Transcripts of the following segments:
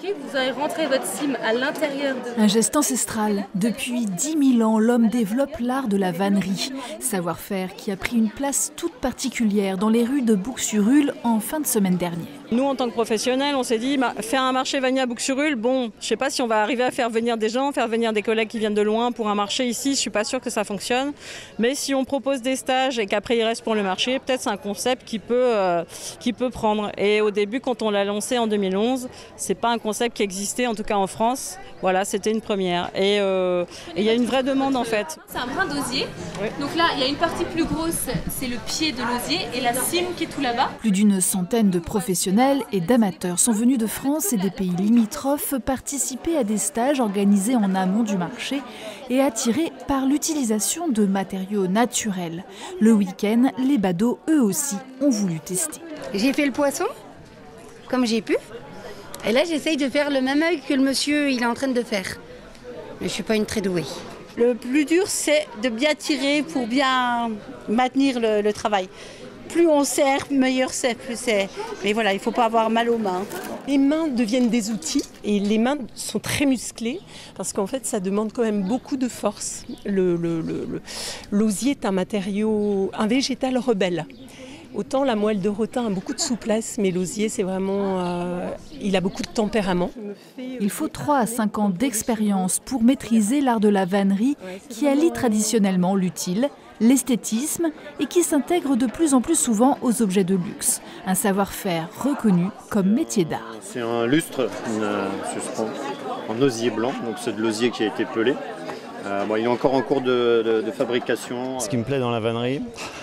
vannerie, vous avez rentré votre cime à l'intérieur de... Un geste ancestral. Depuis 10 000 ans, l'homme développe l'art de la vannerie. Savoir-faire qui a pris une place toute particulière dans les rues de Boucs-sur-Hull en fin de semaine dernière. Nous, en tant que professionnels, on s'est dit, faire un marché vanille à Boucs-sur-Hull, bon, je ne sais pas si on va arriver à faire venir des gens, faire venir des collègues qui viennent de loin pour un marché ici, je ne suis pas sûre que ça fonctionne. Mais si on propose des stages et qu'après ils restent pour le marché, peut-être c'est un concept qui peut prendre. Et au début, quand on l'a lancé en 2011, ce n'est pas un concept qui existait, en tout cas en France. Voilà, c'était une première. Et il y a une vraie demande en fait. C'est un brin d'osier. Oui. Donc là, il y a une partie plus grosse, c'est le pied de l'osier et la cime qui est tout là-bas. Plus d'une centaine de professionnels et d'amateurs sont venus de France et des pays limitrophes participer à des stages organisés en amont du marché et attirés par l'utilisation de matériaux naturels. Le week-end, les badauds, eux aussi, ont voulu tester. J'ai fait le poisson, comme j'ai pu. Et là, j'essaye de faire le même œil que le monsieur il est en train de faire. Mais je ne suis pas une très douée. Le plus dur, c'est de bien tirer pour bien maintenir le travail. Plus on serre, meilleur c'est. Mais voilà, il ne faut pas avoir mal aux mains. Les mains deviennent des outils et les mains sont très musclées parce qu'en fait, ça demande quand même beaucoup de force. L'osier est un matériau, un végétal rebelle. Autant la moelle de rotin a beaucoup de souplesse, mais l'osier, c'est vraiment, il a beaucoup de tempérament. Il faut 3 à 5 ans d'expérience pour maîtriser l'art de la vannerie qui allie traditionnellement l'utile, l'esthétisme et qui s'intègre de plus en plus souvent aux objets de luxe. Un savoir-faire reconnu comme métier d'art. C'est un lustre en osier blanc, donc c'est de l'osier qui a été pelé. Il est encore en cours de fabrication. Ce qui me plaît dans la vannerie,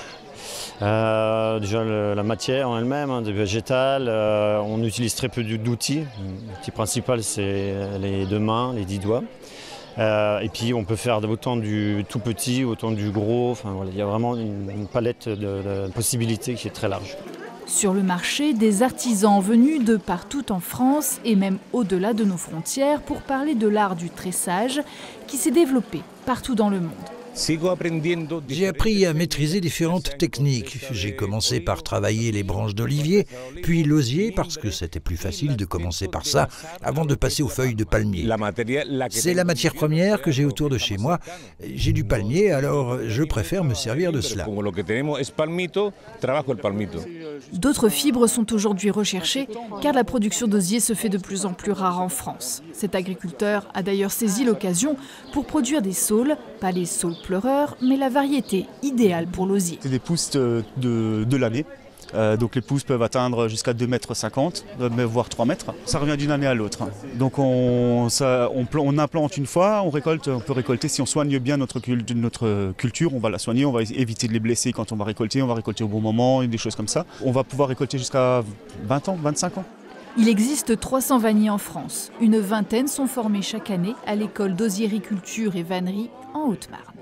déjà la matière en elle-même, des végétales, on utilise très peu d'outils. L'outil principal c'est les 2 mains, les 10 doigts. Et puis on peut faire autant du tout petit, autant du gros. Enfin, voilà, il y a vraiment une palette de possibilités qui est très large. Sur le marché, des artisans venus de partout en France et même au-delà de nos frontières pour parler de l'art du tressage qui s'est développé partout dans le monde. J'ai appris à maîtriser différentes techniques. J'ai commencé par travailler les branches d'olivier, puis l'osier parce que c'était plus facile de commencer par ça avant de passer aux feuilles de palmier. C'est la matière première que j'ai autour de chez moi. J'ai du palmier, alors je préfère me servir de cela. D'autres fibres sont aujourd'hui recherchées car la production d'osier se fait de plus en plus rare en France. Cet agriculteur a d'ailleurs saisi l'occasion pour produire des saules, pas les saules pleureurs, mais la variété idéale pour l'osier. C'est des pousses de l'année. Donc les pousses peuvent atteindre jusqu'à 2,50 m, voire 3 mètres. Ça revient d'une année à l'autre. Donc on implante une fois, on peut récolter. Si on soigne bien notre culture, on va la soigner, on va éviter de les blesser quand on va récolter au bon moment, et des choses comme ça. On va pouvoir récolter jusqu'à 20 ans, 25 ans. Il existe 300 vanniers en France. Une vingtaine sont formés chaque année à l'école d'osiericulture et vannerie en Haute-Marne.